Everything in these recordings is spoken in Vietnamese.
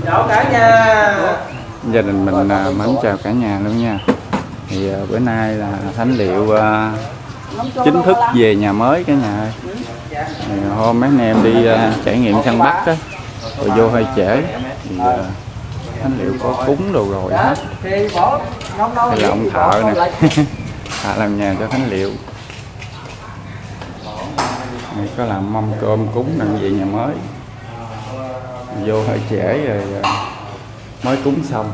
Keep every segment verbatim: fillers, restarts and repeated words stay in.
Chào cả nhà. Gia đình mình uh, mến chào cả nhà luôn nha. Thì uh, bữa nay là Thánh Liệu uh, chính thức về nhà mới cả nhà ơi. Thì hôm mấy anh em đi uh, trải nghiệm săn bắt á, rồi vô hơi trễ thì uh, Thánh Liệu có cúng đồ rồi hết. Đây là ông thợ nè. Thợ làm nhà cho Thánh Liệu. Đây, có làm mâm cơm cúng đặng về nhà mới. Vô hơi trễ rồi uh, mới cúng xong.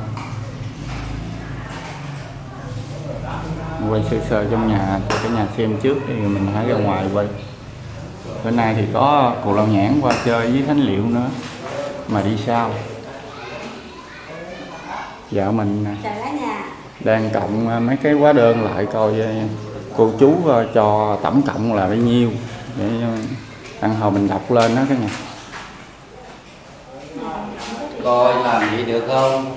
Quay sơ sơ trong nhà cho cả nhà xem trước thì mình hãy ra ngoài quay. Bữa nay thì có cụ Lão Nhãn qua chơi với Thánh Liệu nữa mà đi sao. Vợ mình đang cộng mấy cái hóa đơn lại coi cô chú cho tổng cộng là bao nhiêu để đằng hồi mình đọc lên đó cả nhà. Coi làm vậy được không?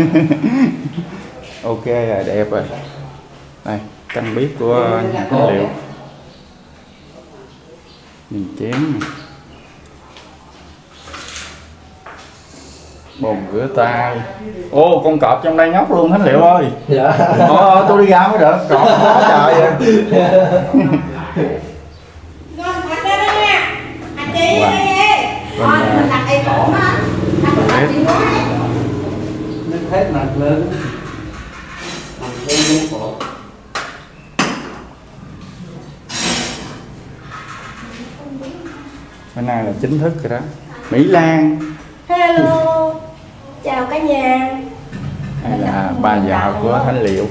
Ok rồi, đẹp rồi. Đây, căn bếp của nhà Thánh Liệu. Nhìn chén này. Bồn rửa tay. Ô, con cọp trong đây nhóc luôn Thánh Liệu ơi. Dạ. Ờ, tôi đi ra mới được. Cọp quá trời vậy. Con thật ra đó nha. Anh chị đi đi. Thôi mình đặt đây cổ á. Đặt đặt chị quá. Nó hết mặt lên. Làm cái đúng cổ. Bữa nay là chính thức rồi đó. Mỹ Lan. Hello. Chào cả nhà. Đây là ba vợ của Thánh Liệu.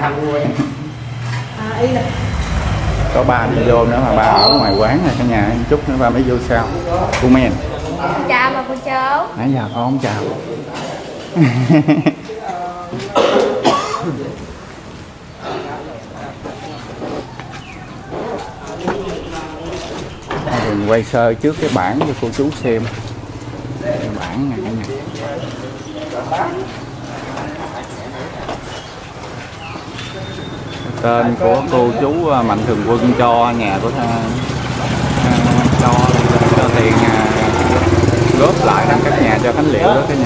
À, y là Có ba đi vô nữa mà ba ở ngoài quán này cả nhà. Chút nữa ba mới vô sau. Cô Men. chào bà cô cháu. Nãy giờ con không chào. Mình quay sơ trước cái bảng cho cô chú xem. Cái bảng này cả nhà. Tên của cô chú Mạnh Thường Quân cho nhà của ta, cho, cho tiền góp lại trong các nhà cho Thánh Liệu đó cả nhà.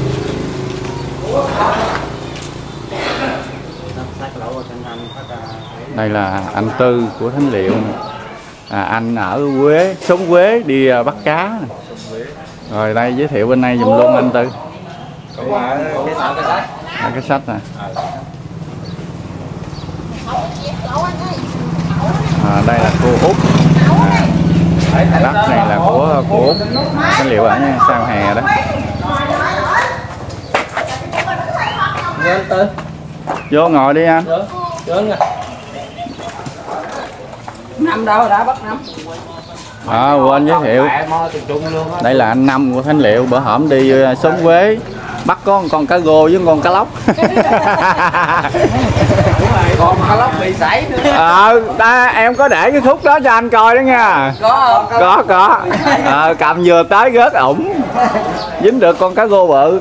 Đây là anh Tư của Thánh Liệu. À, anh ở Quế, sống Quế đi bắt cá này. Rồi đây giới thiệu bên đây dùm luôn anh Tư. Cái, cái sách nè. À, đây là cô Út. À, đất này là của cô Út. Thánh Liệu ở nha, sao hè đó. Vô ngồi đi anh. Năm đâu đã bắt năm. À, quên giới thiệu. Đây là anh Năm của Thánh Liệu. Bữa hổm đi xóm Quế bắt có một con cá rô với con cá lóc. Còn cá lóc bị sảy nữa. Ờ, à, em có để cái khúc đó cho anh coi đó nha. Có không? Có, có. À, cầm vừa tới rớt ủng. Dính được con cá rô bự.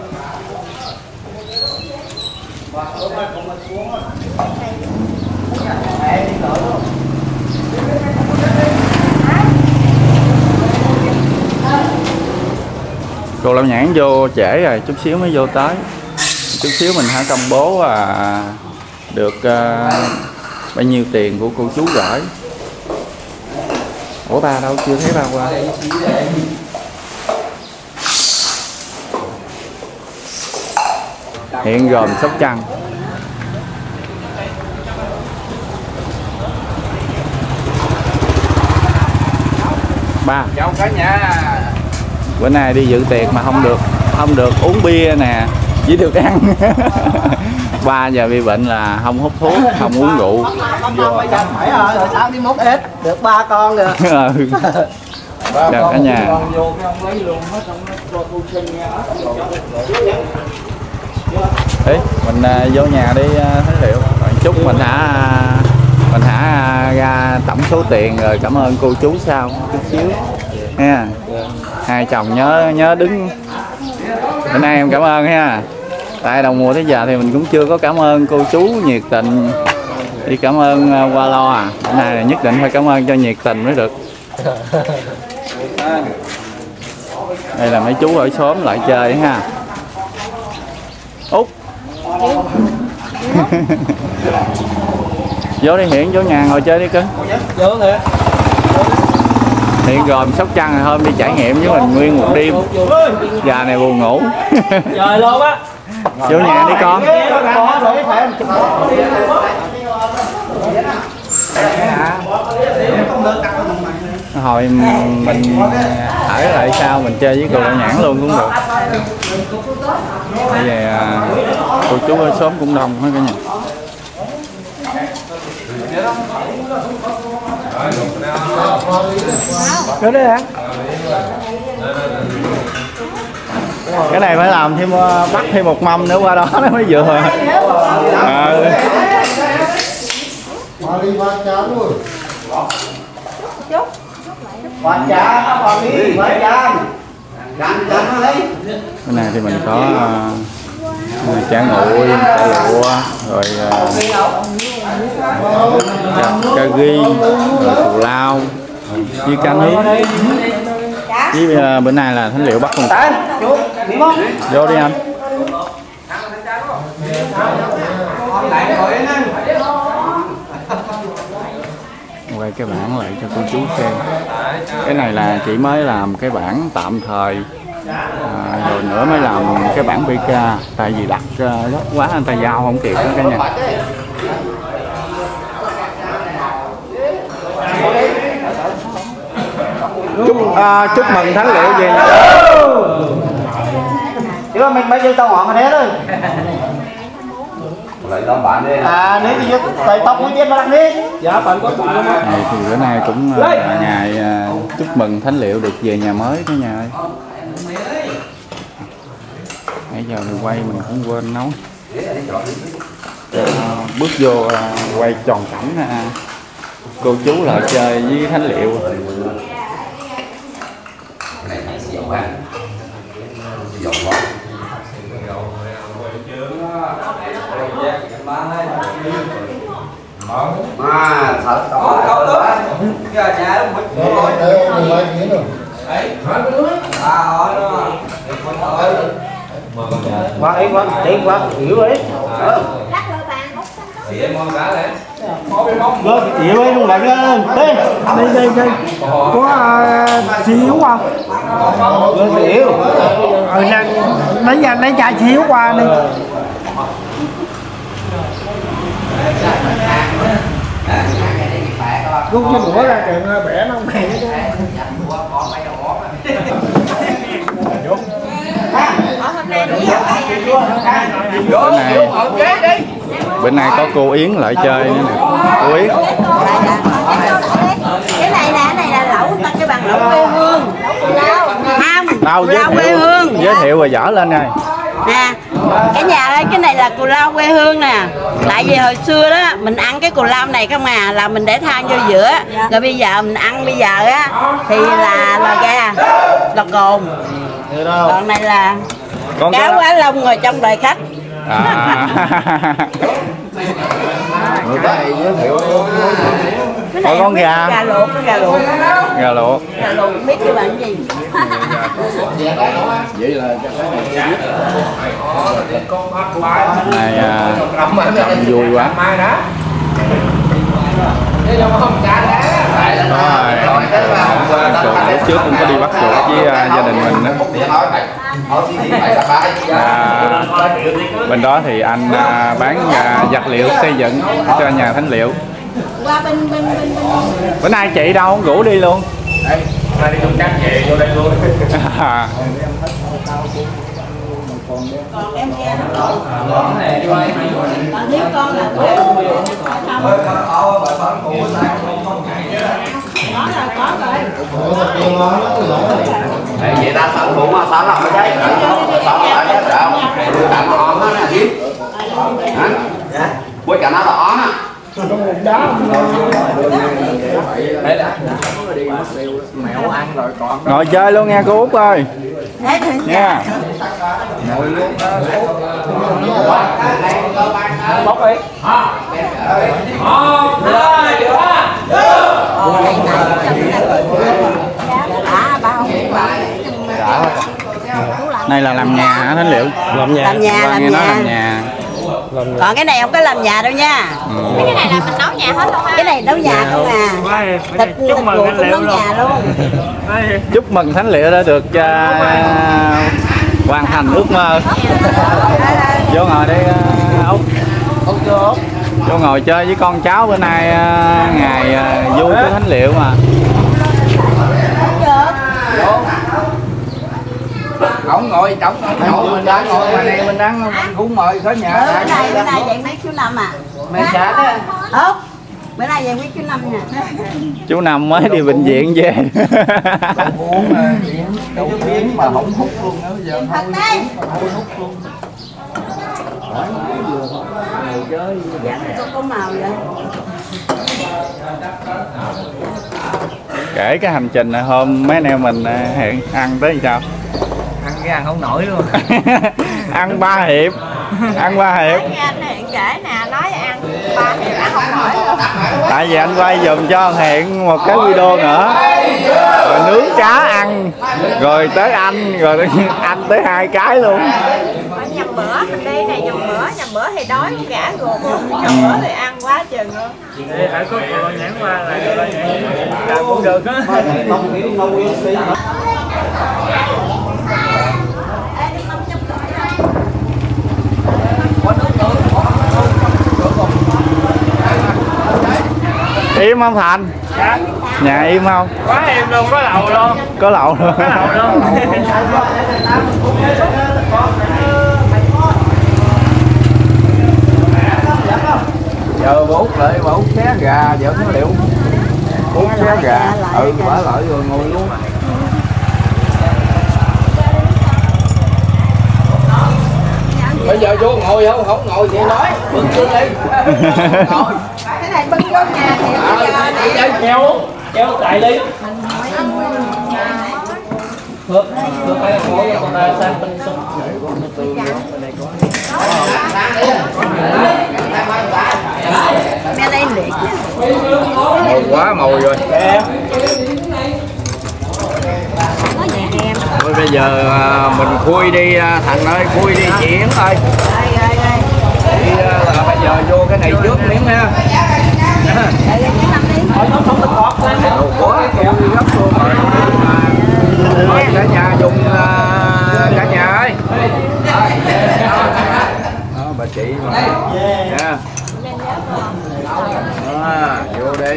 Cô Lão Nhãn vô trễ rồi, chút xíu mới vô tới. Chút xíu mình hãy công bố à, được à, bao nhiêu tiền của cô chú gửi. Ủa ba đâu, chưa thấy ba qua. Hiện gồm Sóc Trăng. Ba. Chào cả nhà. Bữa nay đi dự tiệc mà không được không được uống bia nè, chỉ được ăn. Ba giờ bị bệnh là không hút thuốc, không uống rượu. Phải rồi, rồi sao đi mốt ít được ba con rồi. Chào cả nhà. Ý, mình uh, vô nhà đi uh, Thánh Liệu. Rồi chút mình hả mình hả ra tổng số tiền rồi cảm ơn cô chú sau chút xíu nha. Hai chồng nhớ nhớ đứng. Bữa nay em cảm ơn ha. Tại đầu mùa tới giờ thì mình cũng chưa có cảm ơn cô chú nhiệt tình. Đi cảm ơn uh, qua lo à. Bữa nay là nhất định phải cảm ơn cho nhiệt tình mới được. Đây là mấy chú ở xóm lại chơi ha. Út vô đi Hiện, vô nhà ngồi chơi đi cưng. Vô thiệt. Hiện gồm Sóc Trăng hôm đi trải nghiệm với mình nguyên một đêm. Già này buồn ngủ. Trời luôn á. Vô nhà đi con. Hồi mình ở lại sau mình chơi với cô Lão Nhãn luôn cũng được. Bây giờ cô chú ở xóm cũng đông hết cả nhà. Vô đây hả? Cái này phải làm thêm bắt thêm một mâm nữa qua đó nó mới vừa. À. Cái này thì mình có uh, chả nguội, chả lụa, rồi uh, cà ri, rồi cù lao, với cá nướng. Với uh, bữa nay là Thánh Liệu bắt con. Vô đi anh. Quay cái bản lại cho cô chú xem. Cái này là chỉ mới làm cái bản tạm thời, à, rồi nữa mới làm cái bản bê ca. Tại vì đặt uh, gấp quá anh ta giao không kịp đó cả nhà. Chúc, uh, chúc mừng Thánh Liệu về nhà. Chứ mình bao nhiêu tao ngọn mà thế thôi. À nếu như tay tóc mới chết nó đi. Dạ bạn có chuyện không? Này thì bữa nay cũng uh, là ngày uh, chúc mừng Thánh Liệu được về nhà mới cả nhà ơi. Nãy giờ mình quay mình cũng quên nấu. Uh, bước vô uh, quay tròn cảnh uh, cô chú lại chơi với Thánh Liệu. À, thật đó. Đâu đó. Giờ nhà nó mất rồi. Quá ấy quá, tiếng quá, hiểu ấy. Vâng, hiểu ấy luôn bạn ơi. Đây, đây, đây, đây. Có xì hiếu không? Vâng, xì hiếu. Ừ, nè, lấy ra, lấy chai xì hiếu qua đi. Rút cái đũa ra kìa, bẻ nó không hay chứ. Bữa nay, bữa nay có cô Yến lại chơi nữa nè. Cô Yến. Cái này nè, cái này là lẩu, cái bằng lẩu quê hương. Đâu giới quê hương. Giới thiệu và dở lên này. Nè, cả nhà ơi, cái này là cù lao quê hương nè. Tại vì hồi xưa đó mình ăn cái cù lao này không à, là mình để than vô giữa. Rồi bây giờ mình ăn bây giờ á thì là lò gà, lò cồn. Còn này là con cá cái... quá lông ngồi trong đời khách. À. Người ta này giới thiệu. Cái này con gà. Gà luộc, gà luộc. Gà luộc. Gà luộc không biết cái bạn gì. Vậy là này à, trộm vui quá. Đó rồi, lúc trước cũng có đi bắt chuột với uh, gia đình mình đó. À, bên đó thì anh uh, bán uh, vật liệu xây dựng cho nhà Thánh Liệu. Qua bên bên bên Bữa nay chị đâu không rủ đi luôn. Đây, nay đi công tác về vô đây luôn. còn em nghe nó còn nếu con là có Đấy, vậy ta tận hưởng mà sao làm cái đấy? Sao lại cái đâu? Đưa cả nó on á nè, hả? Quay cả nó là on á. Mèo ăn rồi còn ngồi chơi luôn nha cô Út ơi nha. bóc đi à bao Đã. Này là làm nhà hả Thánh Liệu? Làm nhà. Làm nhà, Qua làm nghe nói nhà. làm nhà. Làm nhà. Còn cái này không có làm nhà đâu nha. Ừ. Cái này là mình nấu nhà hết luôn ha. Cái này nấu nhà không à. Thịt thịt luộc cũng nấu nhà luôn. Chúc mừng Thánh Liệu đã được uh, hoàn thành ước mơ. Vô ngồi đi uh, Út. Vô ngồi chơi với con cháu bữa nay uh, ngày uh, vui của Thánh Liệu mà. Không ngồi trọng không ngồi mình đã ngồi ngoài này mình đang mình cũng mời khởi nhà. Ừ, bữa nay bữa nay vậy mấy chú Năm à. Mày trả đó. Ốc. Bữa nay vậy mấy chú Năm nè. Chú Năm mới đi bệnh viện về. Uống mà đâu biến mà không hút luôn nữa giờ Thật đấy. Dạ có có màu vậy. Kể cái hành trình này hôm mấy anh em mình hẹn ăn tới sao? ăn cái ăn không nổi luôn. Ăn ba hiệp, ăn ba hiệp. Nói nghe anh Hiện kể nè, nói ăn ba hiệp ăn không nổi luôn. Tại vì anh quay dùm cho Hiện một cái video nữa, rồi nướng cá ăn, rồi tới anh, rồi anh tới hai cái luôn. Ở nhầm bữa mình đi này, nhầm bữa nhầm bữa thì đói cả ruột luôn, nhầm bữa thì ăn quá chừng luôn. Để phải có đồ nhãn qua là đồ nhãn làm cũng được á. Im không Thành? Dạ. Nhà im không? Quá em luôn, có lầu luôn. Có lậu luôn. Có lầu luôn. Giờ bà Út lại, bà Út xé gà, vợ Thánh Liệu Út xé gà, ừ bả lại rồi ngồi luôn. Bây giờ vô ngồi không, không ngồi thì nói, bưng vô đi. Ngồi. Cái này bưng vô nhà thì À, chị ơi, kéo, kéo tại đi. Được, được phải ngồi còn ta sang bên sông. mẹ đây liệt. Mồi quá mồi rồi. Thôi bây giờ à, mình khui đi à, Thành ơi, khui đi chị Yến ơi. Đi à, là bây giờ vô cái này trước miếng ha. Đồ quá kêu đi gấp luôn rồi. Mời cả nhà dùng à, cả nhà ơi. Đó, bà chị mà. Nha. Đó, vô đi.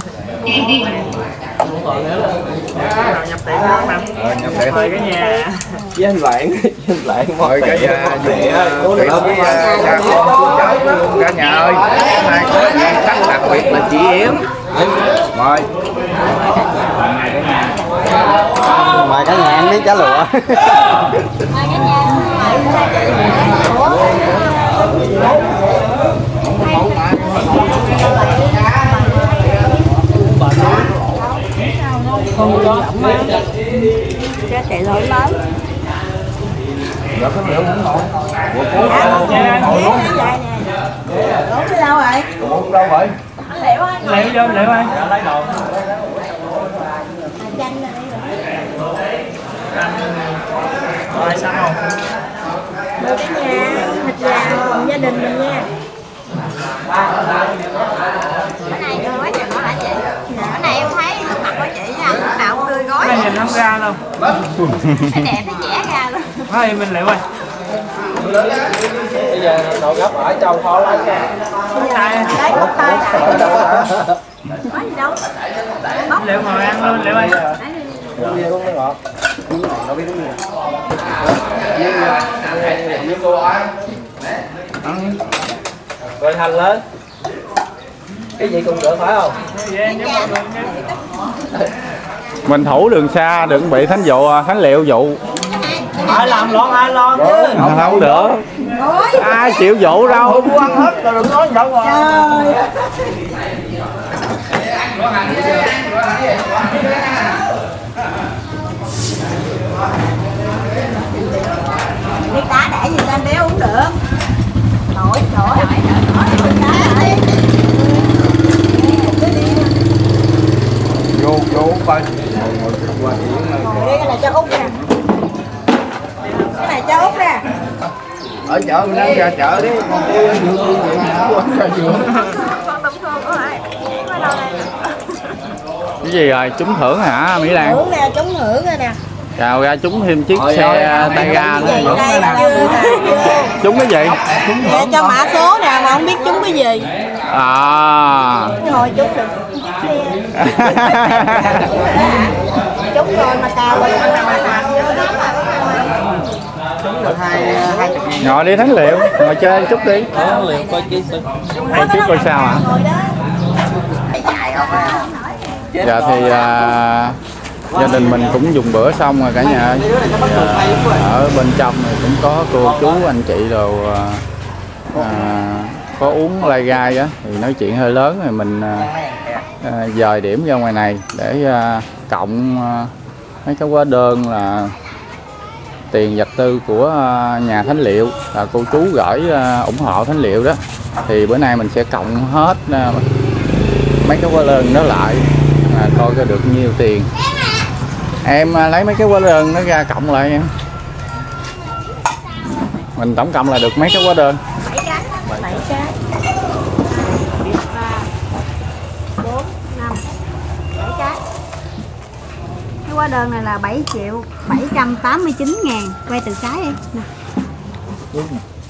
Nhập tiệm không nè. Ờ, nhập tiệm. Mời cái nhà. Với anh Lạng, với anh Lạng Mời cả nhà dùng tiệm với cha con chú cháu luôn cả nhà ơi. Hôm nay có vị khách đặc biệt là chị Yến. Mời. Mời cả nhà ăn miếng chả lụa. Không có cho chạy nổi lớn. Dạ Thánh Liệu cũng ngồi. Ngồi luôn. Uống đi đâu rồi? Uống đâu vậy? Liệu ơi, Liệu vô, Liệu ơi. Lấy đồ. Rồi sao không? mời cả nhà, thịt gà cùng gia đình mình nha. Bữa nay tôi nói chừng nó hả chị? Bữa nay em thấy mặt của chị nha, lúc nào cũng tươi gói. Cái nhìn không ra đâu. Cái đẹp nó vẽ ra luôn. Thôi mình Liệu ơi. Bây giờ nồi gấp ở trong kho lấy nha. Lấy một tay có gì đâu. Liệu ngồi ăn luôn Liệu ơi. Rồi Thành lên. Cái gì cũng được phải không? Mình thủ đường xa đừng bị Thánh Dụ Thánh Liệu dụ. Ai làm lon ai lon chứ. Không, không được. Ai chịu dụ đâu. Mua ăn hết rồi đừng nói đâu mà. Cái cá để gì ta đéo uống được. Nổi nổi nổi cá Vô vô coi. cái này cho Út nè. ở chợ mình đang ra chợ đấy, còn tôi ở vườn tôi vườn ra vườn. Con đông thôn của ai? Qua đâu đây? Cái gì rồi, trúng thưởng hả Mỹ Lan? Thưởng nè, trúng thưởng rồi nè. Chào ra trúng thêm chiếc xe tay ga nữa. Trúng cái gì? Dạ, cho mã số nè mà không biết trúng cái gì. À. Hồi trúng được. Trúng rồi mà cào rồi mà làm vô đó mà hai hai chục ngàn. Ngồi đi Thánh Liệu, ngồi chơi chút đi. Thánh Liệu coi chi xem. Coi trước coi sao hả? Dạ thì à, gia đình mình cũng dùng bữa xong rồi cả nhà ơi. Thì, à, ở bên trong này cũng có cô chú anh chị đồ à, có uống lai gai á thì nói chuyện hơi lớn rồi mình à, à, dời điểm ra ngoài này để à, cộng à, mấy cái hóa đơn là tiền vật tư của à, nhà Thánh Liệu là cô chú gửi à, ủng hộ Thánh Liệu đó, thì bữa nay mình sẽ cộng hết à, mấy cái hóa đơn đó lại à, coi có được nhiêu tiền. Em à, lấy mấy cái hóa đơn nó ra cộng lại em. Mình tổng cộng là được mấy cái hóa đơn? bảy cái, bảy cái. ba, bốn, năm, bảy cái. Cái hóa đơn này là bảy triệu bảy trăm tám mươi chín ngàn. Quay từ cái đi. Nè. Được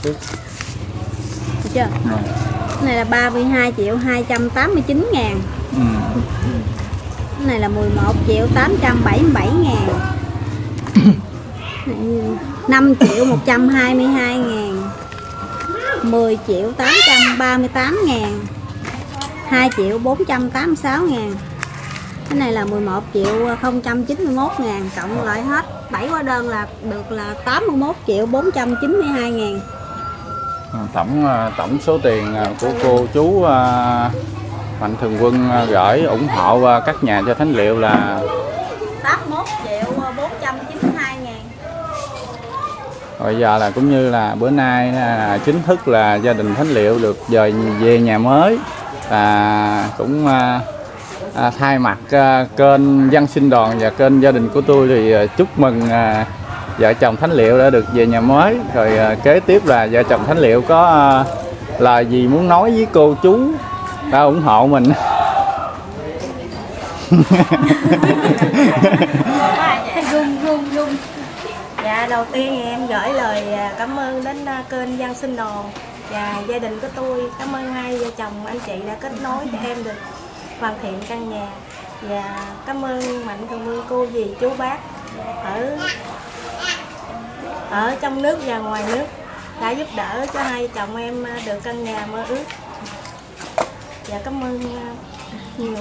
chưa? Ừ. Cái này là ba mươi hai triệu hai trăm tám mươi chín ngàn. Ừ. Cái này là mười một triệu tám trăm bảy mươi bảy ngàn. năm triệu một trăm hai mươi hai ngàn. mười triệu tám trăm ba mươi tám ngàn. hai triệu bốn trăm tám mươi sáu ngàn. Cái này là mười một triệu không trăm chín mươi mốt ngàn. Cộng lại hết bảy hóa đơn là được là tám mươi mốt triệu bốn trăm chín mươi hai ngàn. Tổng tổng số tiền của cô chú Mạnh Thường Quân gửi ủng hộ các nhà cho Thánh Liệu là tám mươi mốt triệu bốn trăm chín mươi hai ngàn. Bây giờ là cũng như là bữa nay là chính thức là gia đình Thánh Liệu được dời về nhà mới, và cũng à, à, thay mặt à, kênh Văn Sinh Đoàn và kênh gia đình của tôi thì à, chúc mừng à, vợ chồng Thánh Liệu đã được về nhà mới. Rồi à, kế tiếp là vợ chồng Thánh Liệu có à, lời gì muốn nói với cô chú đã ủng hộ mình. Run run run. Dạ, đầu tiên em gửi lời cảm ơn đến kênh Văn Sinh Đoàn và gia đình của tôi. Cảm ơn hai vợ chồng anh chị đã kết nối cho em được hoàn thiện căn nhà. Và cảm ơn Mạnh Thường Quân, cô dì chú bác ở ở trong nước và ngoài nước đã giúp đỡ cho hai vợ chồng em được căn nhà mơ ước. Dạ, cảm ơn nhiều.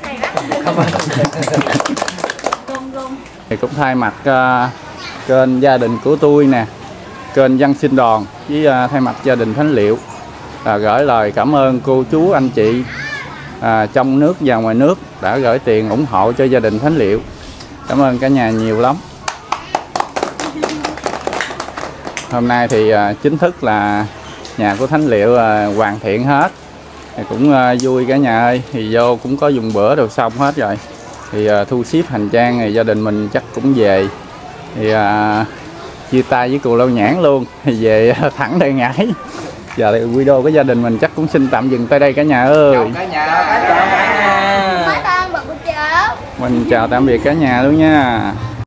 Thì cũng thay mặt uh, kênh gia đình của tôi nè, kênh Văn Sinh Đoàn với uh, thay mặt gia đình Thánh Liệu là gửi lời cảm ơn cô chú anh chị uh, trong nước và ngoài nước đã gửi tiền ủng hộ cho gia đình Thánh Liệu. Cảm ơn cả nhà nhiều lắm. Hôm nay thì uh, chính thức là nhà của Thánh Liệu uh, hoàn thiện hết. Thì cũng uh, vui cả nhà ơi, thì vô cũng có dùng bữa đồ xong hết rồi, thì uh, thu xếp hành trang thì gia đình mình chắc cũng về, thì uh, chia tay với cù Lâu Nhãn luôn, thì về uh, thẳng đây ngãi. Giờ thì video của gia đình mình chắc cũng xin tạm dừng tại đây cả nhà ơi. Chào cả nhà. Mình chào tạm biệt cả nhà luôn nha.